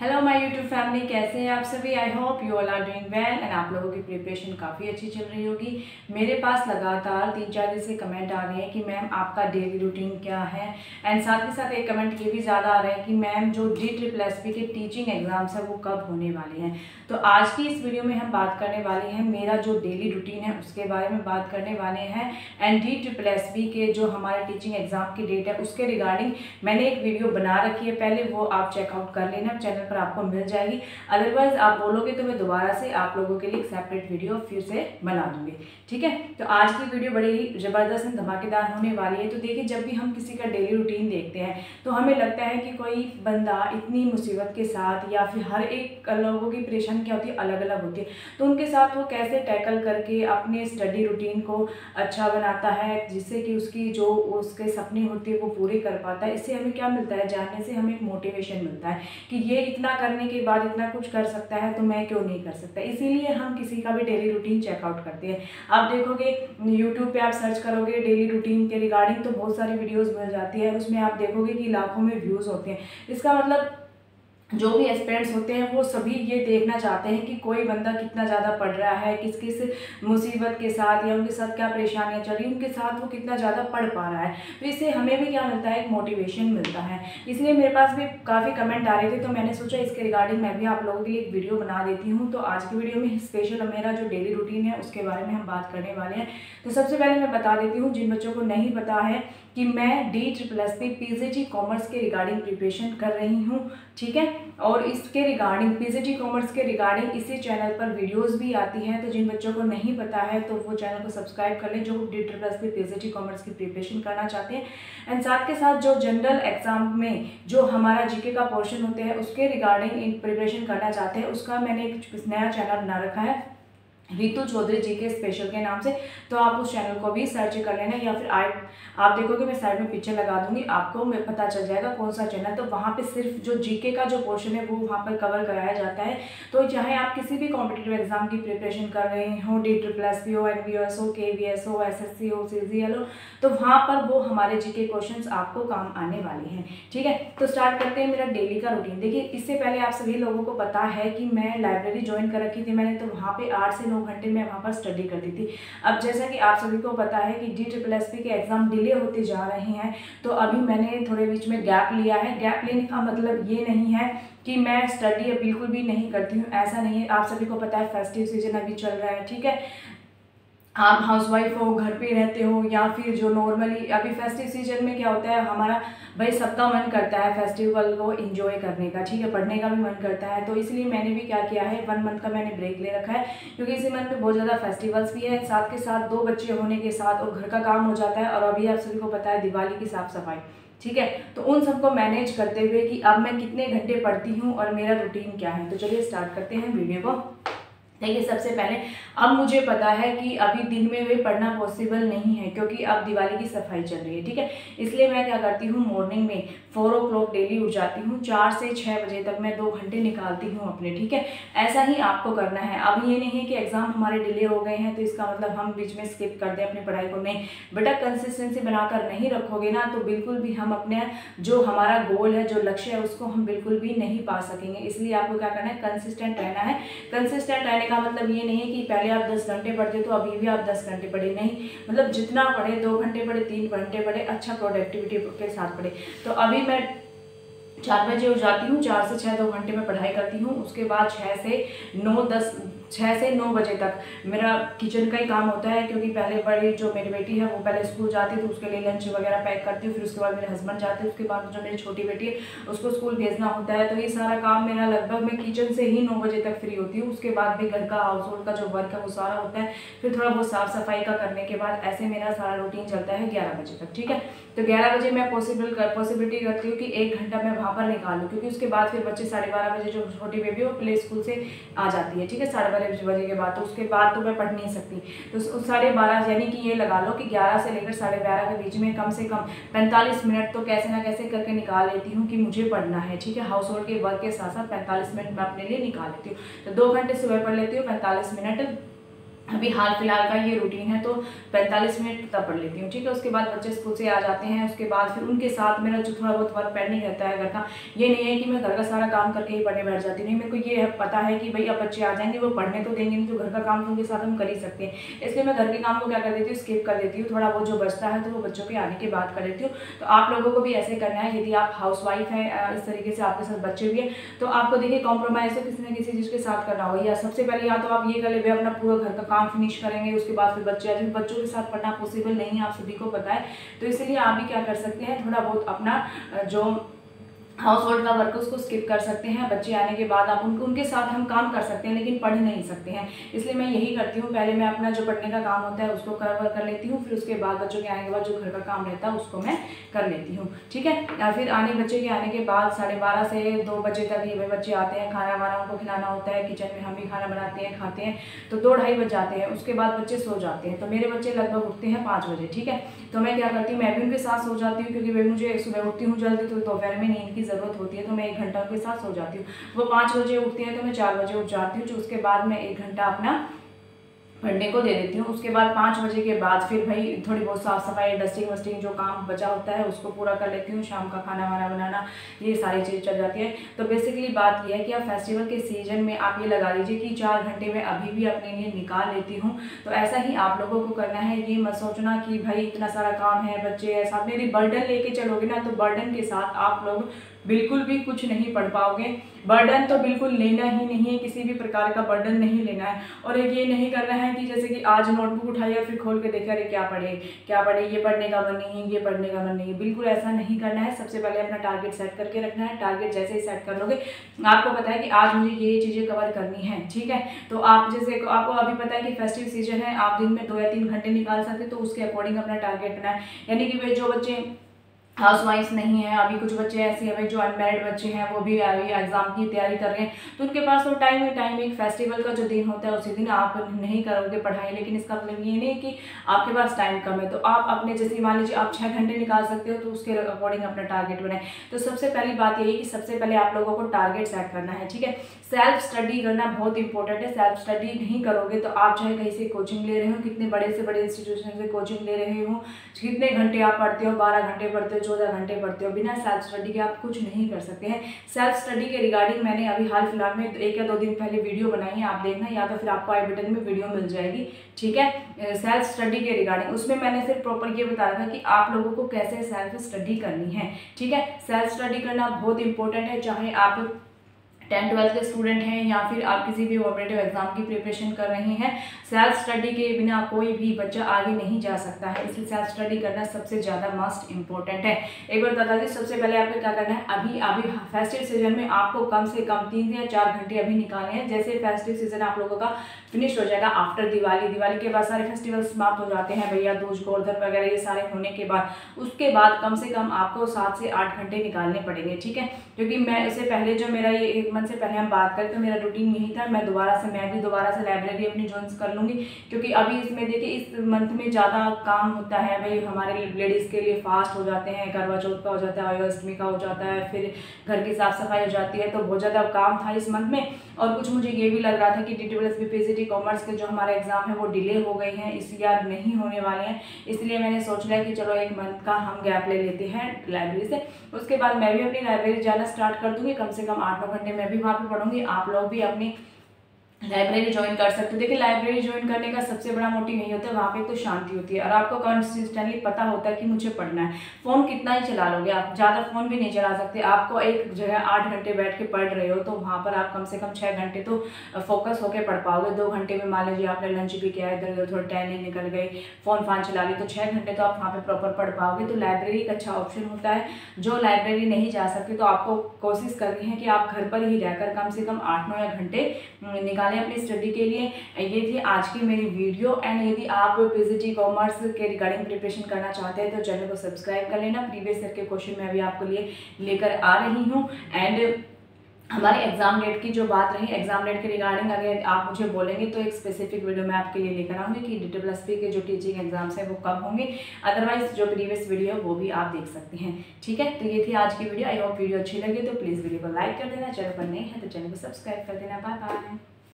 Hello my YouTube family, कैसे हैं आप सभी। I hope you all are doing well and आप लोगों की प्रिपरेशन काफ़ी अच्छी चल रही होगी। मेरे पास लगातार 3-4 दिन से कमेंट आ रहे हैं कि मैम आपका डेली रूटीन क्या है, एंड साथ ही साथ एक कमेंट ये भी ज़्यादा आ रहे हैं कि मैम जो DSSP के टीचिंग एग्ज़ाम्स है वो कब होने वाले हैं। तो आज की इस वीडियो में हम बात करने वाले हैं, मेरा जो डेली रूटीन है उसके बारे में बात करने वाले हैं, एंड DSSP के जो हमारे टीचिंग एग्ज़ाम की डेट है उसके रिगार्डिंग मैंने एक वीडियो बना रखी है, पहले वो आप चेकआउट कर लेना, चैनल पर आपको मिल जाएगी। अदरवाइज आप बोलोगे तो मैं दोबारा से आप लोगों के लिए एक सेपरेट वीडियो फिर से बना दूंगी, ठीक है। तो आज की वीडियो बड़ी ही ज़बरदस्त एंड धमाकेदार होने वाली है। तो देखिए, जब भी हम किसी का डेली रूटीन देखते हैं तो हमें लगता है कि कोई बंदा इतनी मुसीबत के साथ, या फिर हर एक लोगों की परेशानी क्या होती है, अलग अलग होती है, तो उनके साथ वो कैसे टैकल करके अपने स्टडी रूटीन को अच्छा बनाता है, जिससे कि उसकी जो उसके सपने होते हैं वो पूरे कर पाता है। इससे हमें क्या मिलता है, जानने से हमें एक मोटिवेशन मिलता है कि ये इतना करने के बाद इतना कुछ कर सकता है तो मैं क्यों नहीं कर सकता। इसीलिए हम किसी का भी डेली रूटीन चेकआउट करते हैं। आप देखोगे यूट्यूब पे आप सर्च करोगे डेली रूटीन के रिगार्डिंग तो बहुत सारी वीडियोस मिल जाती है, उसमें आप देखोगे कि लाखों में व्यूज़ होते हैं। इसका मतलब जो भी एस्पिरेंट्स होते हैं वो सभी ये देखना चाहते हैं कि कोई बंदा कितना ज़्यादा पढ़ रहा है, किस किस मुसीबत के साथ या उनके साथ क्या परेशानियां चल रही हैं, उनके साथ वो कितना ज़्यादा पढ़ पा रहा है। तो इससे हमें भी क्या मिलता है, एक मोटिवेशन मिलता है। इसलिए मेरे पास भी काफ़ी कमेंट आ रहे थे, तो मैंने सोचा इसके रिगार्डिंग मैं भी आप लोगों के लिए एक वीडियो बना देती हूँ। तो आज की वीडियो में स्पेशल मेरा जो डेली रूटीन है उसके बारे में हम बात करने वाले हैं। तो सबसे पहले मैं बता देती हूँ, जिन बच्चों को नहीं पता है, कि मैं DSSP PGT कॉमर्स के रिगार्डिंग प्रिपरेशन कर रही हूँ, ठीक है। और इसके रिगार्डिंग PGT कॉमर्स के रिगार्डिंग इसी चैनल पर वीडियोस भी आती हैं। तो जिन बच्चों को नहीं पता है तो वो चैनल को सब्सक्राइब कर लें, जो DSSP PGT कॉमर्स की प्रिपरेशन करना चाहते हैं। एंड साथ के साथ जो जनरल एग्जाम में जो हमारा GK का पोर्शन होते हैं उसके रिगार्डिंग प्रिपरेशन करना चाहते हैं, उसका मैंने एक नया चैनल बना रखा है, रितु चौधरी GK स्पेशल के नाम से। तो आप उस चैनल को भी सर्च कर लेना, या फिर आप देखोगे मैं साइड में पिक्चर लगा दूंगी, आपको पता चल जाएगा कौन सा चैनल। तो वहाँ पे सिर्फ जो GK का जो पोर्शन है वो वहाँ पर कवर कराया जाता है। तो चाहे आप किसी भी कॉम्पिटिटिव एग्जाम की प्रिपरेशन कर रहे हो, DSSP हो, NVS हो, KVS हो, SSC हो, CGL हो, तो वहाँ पर वो हमारे GK क्वेश्चंस आपको काम आने वाले हैं, ठीक है। तो स्टार्ट करते हैं मेरा डेली का रूटीन। देखिए, इससे पहले आप सभी लोगों को पता है कि मैं लाइब्रेरी ज्वाइन कर रखी थी मैंने, तो वहाँ पे 8 से 9 घंटे मैं वहाँ पर स्टडी करती थी। अब जैसा कि आप सभी को पता है कि DSSP के एग्जाम डिले होते जा रहे हैं, तो अभी मैंने थोड़े बीच में गैप लिया है। गैप लेने का मतलब ये नहीं है कि मैं स्टडी बिल्कुल भी नहीं करती हूँ, ऐसा नहीं है। आप सभी को पता है फेस्टिव सीजन अभी चल रहा है, ठीक है। आप हाउसवाइफ हो, घर पे रहते हो, या फिर जो नॉर्मली अभी फेस्टिव सीजन में क्या होता है, हमारा भाई सबका मन करता है फेस्टिवल को एंजॉय करने का, ठीक है, पढ़ने का भी मन करता है। तो इसलिए मैंने भी क्या किया है, 1 मंथ का मैंने ब्रेक ले रखा है, क्योंकि इसी मंथ में बहुत ज़्यादा फेस्टिवल्स भी है, साथ के साथ 2 बच्चे होने के साथ और घर का काम हो जाता है, और अभी आप सभी को पता है दिवाली की साफ सफाई, ठीक है। तो उन सबको मैनेज करते हुए कि अब मैं कितने घंटे पढ़ती हूँ और मेरा रूटीन क्या है, तो चलिए स्टार्ट करते हैं वीडियो को। देखिए, सबसे पहले अब मुझे पता है कि अभी दिन में भी पढ़ना पॉसिबल नहीं है, क्योंकि अब दिवाली की सफाई चल रही है, ठीक है। इसलिए मैं क्या करती हूँ, मॉर्निंग में 4 o'clock डेली उठ जाती हूँ, 4 से 6 बजे तक मैं 2 घंटे निकालती हूँ अपने, ठीक है। ऐसा ही आपको करना है। अब ये नहीं है कि एग्जाम हमारे डिले हो गए हैं तो इसका मतलब हम बीच में स्किप कर दें अपनी पढ़ाई को, नहीं बेटा, कंसिस्टेंसी बनाकर नहीं रखोगे ना तो बिल्कुल भी हम अपने जो हमारा गोल है, जो लक्ष्य है, उसको हम बिल्कुल भी नहीं पा सकेंगे। इसलिए आपको क्या करना है, कंसिस्टेंट रहना है। कंसिस्टेंट रहने का मतलब ये नहीं है कि पहले आप 10 घंटे पढ़ते तो अभी भी आप 10 घंटे पढ़े, नहीं, मतलब जितना पढ़े, 2 घंटे पढ़े, 3 घंटे पढ़े, अच्छा प्रोडक्टिविटी के साथ पढ़े। तो अभी मैं 4 बजे उठ जाती हूँ, 4 से 6 2 घंटे में पढ़ाई करती हूँ। उसके बाद 6 से 9 बजे तक मेरा किचन का ही काम होता है, क्योंकि पहले बड़ी जो मेरी बेटी है वो पहले स्कूल जाती है तो उसके लिए लंच वगैरह पैक करती हूँ, फिर उसके बाद मेरे हस्बैंड जाते हैं, उसके बाद जो मेरी छोटी बेटी है उसको स्कूल भेजना होता है। तो ये सारा काम मेरा लगभग मैं किचन से ही 9 बजे तक फ्री होती हूँ। उसके बाद भी घर का हाउस होल्ड का जो वर्क है वो सारा होता है, फिर थोड़ा बहुत साफ सफाई का करने के बाद ऐसे मेरा सारा रूटीन चलता है 11 बजे तक, ठीक है। तो 11 बजे मैं पॉसिबिलिटी करती हूँ कि 1 घंटा मैं वहाँ पर निकालूँ, क्योंकि उसके बाद फिर बच्चे 12:30 बजे, जो छोटी बेबी है वो प्ले स्कूल से आ जाती है, ठीक है, 12:30 बजे के बाद। तो उसके बाद तो मैं पढ़ नहीं सकती। तो 12:30 यानी कि ये लगा लो कि 11 से लेकर 12:30 के बीच में कम से कम 45 मिनट तो कैसे ना कैसे करके निकाल लेती हूँ कि मुझे पढ़ना है, ठीक है। हाउस होल्ड के वर्क के साथ साथ 45 मिनट मैं अपने लिए निकाल लेती हूँ। तो 2 घंटे सुबह पढ़ लेती हूँ, 45 मिनट अभी हाल फिलहाल का ये रूटीन है, तो 45 मिनट तब पढ़ लेती हूँ, ठीक है। उसके बाद बच्चे स्कूल से आ जाते हैं, उसके बाद फिर उनके साथ मेरा जो थोड़ा बहुत वर्क पेंडिंग रहता है घर का, ये नहीं है कि मैं घर का सारा काम करके ही पढ़ने बैठ जाती, नहीं, मेरे को ये पता है कि भाई अब बच्चे आ जाएंगे, वो पढ़ने तो देंगे नहीं, तो घर का काम तो उनके साथ हम कर ही सकते हैं। इसलिए मैं घर के काम को क्या कर देती हूँ, स्किप कर देती हूँ, थोड़ा बहुत जो बचता है तो वो बच्चों के आने के बाद कर लेती हूँ। तो आप लोगों को भी ऐसे करना है, यदि आप हाउस वाइफ है, इस तरीके से आपके साथ बच्चे भी हैं, तो आपको देखिए कॉम्प्रोमाइज़ तो किसी न किसी चीज़ के साथ करना होगा। या सबसे पहले या तो आप ये कर ले अपना पूरा घर का काम फिनिश करेंगे, उसके बाद फिर बच्चे आ जाएंगे, बच्चों के साथ पढ़ना पॉसिबल नहीं है, आप सभी को पता है। तो इसलिए आप भी क्या कर सकते हैं, थोड़ा बहुत अपना जो हाउस होल्ड का वर्क उसको स्किप कर सकते हैं। बच्चे आने के बाद आप उनके साथ हम काम कर सकते हैं, लेकिन पढ़ नहीं सकते हैं। इसलिए मैं यही करती हूँ, पहले मैं अपना जो पढ़ने का काम होता है उसको कवर कर लेती हूँ, फिर उसके बाद बच्चों के आने के बाद जो घर का काम रहता है उसको मैं कर लेती हूँ, ठीक है। या फिर बच्चे के आने के बाद 12:30 से 2 बजे तक ये बच्चे आते हैं, खाना वाना उनको खिलाना होता है, किचन में हम भी खाना बनाते हैं, खाते हैं, तो 2-2:30 बज जाते हैं। उसके बाद बच्चे सो जाते हैं, तो मेरे बच्चे लगभग उठते हैं 5 बजे, ठीक है। तो मैं क्या करती हूँ, मैं भी उनके साथ सो जाती हूँ, क्योंकि मुझे सुबह उठती हूँ जल्दी, तो दोपहर में नींद की ज़रूरत होती है, तो मैं 1 घंटा उनके साथ सो जाती हूँ। वो 5 बजे उठती हैं तो मैं 4 बजे उठ जाती हूँ, जो उसके बाद मैं 1 घंटा अपना पढ़ने को दे देती हूँ। उसके बाद 5 बजे के बाद फिर भाई थोड़ी बहुत साफ़ सफाई, डस्टिंग वस्टिंग जो काम बचा होता है उसको पूरा कर लेती हूँ। शाम का खाना वाना बनाना, ये सारी चीज़ चल जाती है। तो बेसिकली बात यह है कि आप फेस्टिवल के सीजन में आप ये लगा लीजिए कि 4 घंटे में अभी भी अपने लिए निकाल लेती हूँ। तो ऐसा ही आप लोगों को करना है, ये मत सोचना कि भाई इतना सारा काम है, बच्चे है साथ में, यदि बर्डन लेके चलोगे ना तो बर्डन के साथ आप लोग बिल्कुल भी कुछ नहीं पढ़ पाओगे। बर्डन तो बिल्कुल लेना ही नहीं है, किसी भी प्रकार का बर्डन नहीं लेना है। और एक ये नहीं करना है कि जैसे कि आज नोटबुक उठाई और फिर खोल के देखा, अरे क्या पढ़े, ये पढ़ने का मन नहीं है, ये पढ़ने का मन नहीं है, बिल्कुल ऐसा नहीं करना है। सबसे पहले अपना टारगेट सेट करके रखना है। टारगेट जैसे ही सेट कर लोगे, आपको पता है कि आज मुझे ये चीज़ें कवर करनी है, ठीक है। तो आप जैसे आपको अभी पता है कि फेस्टिव सीजन है, आप दिन में 2 या 3 घंटे निकाल सकते, तो उसके अकॉर्डिंग अपना टारगेट बनाए। यानी कि वे जो बच्चे हाउस वाइफ नहीं है, अभी कुछ बच्चे ऐसे हैं जो अनमैरिड बच्चे हैं, वो भी अभी एग्जाम की तैयारी कर रहे हैं, तो उनके पास तो टाइम ही टाइम। एक फेस्टिवल का जो दिन होता है उसी दिन आप नहीं करोगे पढ़ाई, लेकिन इसका मतलब ये नहीं कि आपके पास टाइम कम है। तो आप अपने जैसे मान लीजिए आप 6 घंटे निकाल सकते हो, तो उसके अकॉर्डिंग अपना टारगेट बनाए। तो सबसे पहली बात यही कि सबसे पहले आप लोगों को टारगेट सेट करना है, ठीक है। सेल्फ स्टडी करना बहुत इंपॉर्टेंट है। सेल्फ स्टडी नहीं करोगे तो आप चाहे कहीं से कोचिंग ले रहे हो, कितने बड़े से बड़े इंस्टीट्यूशन से कोचिंग ले रहे हो, कितने घंटे आप पढ़ते हो, 12 घंटे पढ़ते हो, 14 घंटे पढ़ते हो, बिना सेल्फ स्टडी के आप कुछ नहीं कर सकते हैं। सेल्फ स्टडी के रिगार्डिंग मैंने अभी हाल फिलहाल में 1 या 2 दिन पहले वीडियो बनाई है, आप देखना, या तो फिर आपको आई बटन में वीडियो मिल जाएगी, ठीक है, सेल्फ स्टडी के रिगार्डिंग। उसमें मैंने सिर्फ प्रॉपर ये बताया था कि आप लोगों को कैसे सेल्फ स्टडी करनी है, ठीक है। सेल्फ स्टडी करना बहुत इंपॉर्टेंट है, चाहे आप 10th-12th के स्टूडेंट हैं या फिर आप किसी भी कॉम्पिटिटिव एग्जाम की प्रिपरेशन कर रहे हैं। सेल्फ स्टडी के बिना कोई भी बच्चा आगे नहीं जा सकता है, इसलिए सेल्फ स्टडी करना सबसे ज़्यादा मस्ट इंपॉर्टेंट है। एक बार बता दें, सबसे पहले आपको क्या करना है, अभी फेस्टिव सीजन में आपको कम से कम 3 या 4 घंटे अभी निकालने हैं। जैसे फेस्टिव सीजन आप लोगों का फिनिश हो जाएगा आफ्टर दिवाली के बाद सारे फेस्टिवल समाप्त हो जाते हैं, भैया दूज, गोवर्धन वगैरह ये सारे होने के बाद, उसके बाद कम से कम आपको 7 से 8 घंटे निकालने पड़ेंगे, ठीक है। क्योंकि मैं इससे पहले जो मेरा ये 1 मंथ से पहले हम बात करें तो मेरा रूटीन यही था, मैं भी दोबारा से लाइब्रेरी अपनी ज्वाइन कर लूँगी, क्योंकि अभी इसमें देखिए इस मंथ में ज़्यादा काम होता है। भाई हमारे लेडीज़ के लिए फास्ट हो जाते हैं, करवा चौथ का हो जाता है, अष्टमी का हो जाता है, फिर घर की साफ़ सफाई हो जाती है, तो बहुत ज़्यादा काम था इस मंथ में। और कुछ मुझे ये भी लग रहा था कि DTLS PGT कॉमर्स के जो हमारे एग्जाम है वो डिले हो गए हैं, इस ईयर नहीं होने वाले हैं। इसलिए मैंने सोच लिया कि चलो 1 मंथ का हम गैप ले लेते हैं लाइब्रेरी से। उसके बाद मैं भी अपनी लाइब्रेरी जाना स्टार्ट कर दूँगी, कम से कम 8-9 घंटे मैं भी वहाँ पे पढ़ूंगी। आप लोग भी अपनी लाइब्रेरी ज्वाइन कर सकते हो। देखिए लाइब्रेरी ज्वाइन करने का सबसे बड़ा मोटिव यही होता है, वहाँ पे तो शांति होती है और आपको कंसिस्टेंटली पता होता है कि मुझे पढ़ना है। फ़ोन कितना ही चला लोगे आप, ज़्यादा फ़ोन भी नहीं चला सकते। आपको एक जगह 8 घंटे बैठ के पढ़ रहे हो तो वहाँ पर आप कम से कम 6 घंटे तो फोकस होकर पढ़ पाओगे। 2 घंटे में मान लीजिए आपने लंच भी किया, इधर उधर थोड़ा टहलने निकल गए, फ़ोन फान चला ली, तो 6 घंटे तो आप वहाँ पर प्रॉपर पढ़ पाओगे। तो लाइब्रेरी एक अच्छा ऑप्शन होता है। जो लाइब्रेरी नहीं जा सकते तो आपको कोशिश करनी है कि आप घर पर ही रहकर कम से कम 8-9 घंटे निकालें अपनी स्टडी के लिए। ये थी आज की मेरी वीडियो। एंड यदि आप PGT कॉमर्स के रिगार्डिंग प्रिपरेशन करना चाहते हैं तो चैनल को सब्सक्राइब कर लेना। प्रीवियस ईयर के क्वेश्चन मैं अभी आपको लिए लेकर आ रही हूँ। एंड हमारे एग्जाम डेट की जो बात रही, एग्जाम डेट के रिगार्डिंग अगर आप मुझे बोलेंगे तो एक स्पेसिफिक वीडियो मैं आपके लिए लेकर आऊँगी कि DTLS के जो टीचिंग एग्जाम्स हैं वो कब होंगे। अदरवाइज जो प्रीवियस वीडियो वो भी आप देख सकते हैं, ठीक है। तो ये थी आज की वीडियो। आई होप वीडियो अच्छी लगी तो प्लीज़ वीडियो को लाइक कर देना, चैनल पर नए हैं तो चैनल को सब्सक्राइब कर देना। Bye bye.